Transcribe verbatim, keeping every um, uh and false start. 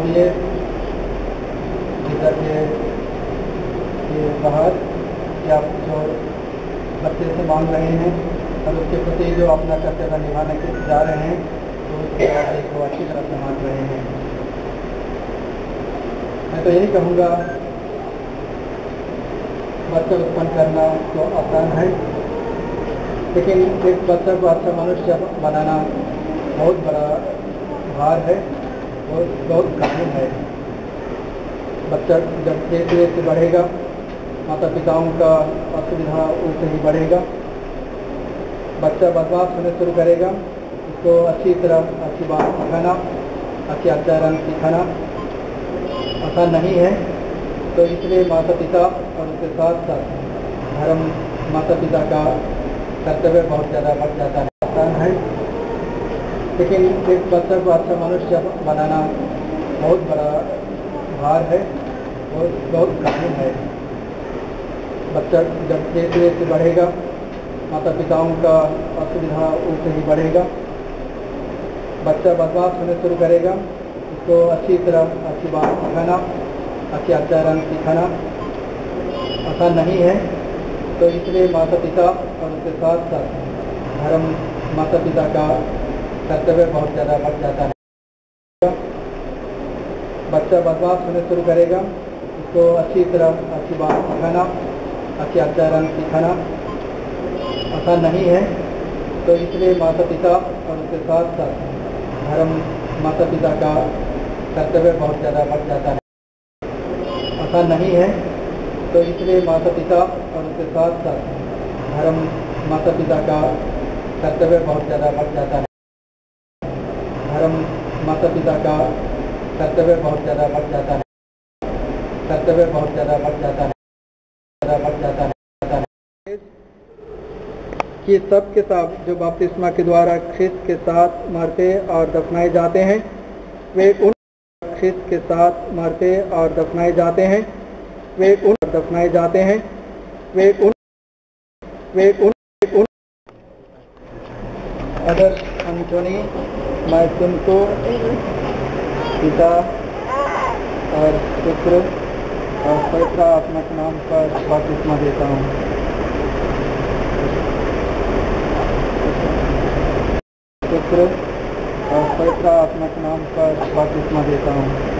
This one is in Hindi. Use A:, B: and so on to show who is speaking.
A: लिए इधर के ये बाहर कि आप जो बच्चे से मांग रहे हैं और उसके प्रति जो अपना कर्तव्य निभाने के जा रहे हैं तो उसके बाद को अच्छी तरह से मांग रहे हैं। मैं तो यही कहूँगा, बच्चा उत्पन्न करना तो आसान है, लेकिन एक बच्चा को अच्छा मनुष्य बनाना बहुत बड़ा भार है और बहुत कठिन है। बच्चा जब धीरे धीरे से बढ़ेगा, माता पिताओं का असुविधा उससे ही बढ़ेगा। बच्चा बदमाश होने शुरू करेगा, उसको अच्छी तरह अच्छी बात सिखाना, अच्छे आचरण सिखाना आसान नहीं है। तो इसलिए माता पिता और उसके साथ साथ धर्म माता पिता का कर्तव्य बहुत ज़्यादा बढ़ जाता है। आसान है, लेकिन एक बच्चा को अच्छा मनुष्य बनाना बहुत बड़ा भार है और बहुत कठिन है। बच्चा जब धीरे धीरे से बढ़ेगा, माता पिताओं का असुविधा उससे ही बढ़ेगा। बच्चा बदमाश होने शुरू करेगा, उसको अच्छी तरह अच्छी बात सिखाना, अच्छे आचरण सिखाना आसान नहीं है। तो इसलिए माता पिता और उसके साथ साथ धर्म माता पिता का कर्तव्य बहुत ज़्यादा बढ़ जाता है। बच्चा बदमाश होने शुरू करेगा, उसको अच्छी तरह अच्छी बात सिखाना, अच्छे आचरण सिखाना आसान नहीं है। तो इसलिए माता पिता और उसके साथ साथ धर्म माता पिता का कर्तव्य बहुत ज़्यादा बढ़ जाता है। आसान नहीं है, तो इसलिए माता पिता और उसके साथ साथ धर्म माता पिता का कर्तव्य बहुत ज़्यादा बढ़ जाता है। धर्म माता पिता का कर्तव्य बहुत ज़्यादा बढ़ जाता है। कर्तव्य बहुत ज़्यादा बढ़ जाता है ज़्यादा बढ़ जाता है कि सब के सब जो बपतिस्मा के द्वारा ख्रिस्त के साथ मरते और दफनाए जाते हैं, वे उन ख्रिस्त के साथ मरते और दफनाए जाते हैं वे उन दफनाए जाते हैं वे उन वे उन उन अगर अंटोनी, मैं तुमको पिता और पुत्र और पवित्र आत्मा के नाम पर बपतिस्मा देता हूँ। पुत्र और पवित्र आत्मा के नाम पर बपतिस्मा देता हूँ।